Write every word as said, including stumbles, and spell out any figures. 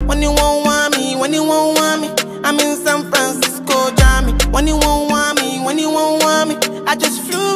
When you won't want me, when you won't want me, I'm in San Francisco, Jammy. When you won't want me, when you won't want me, I just flew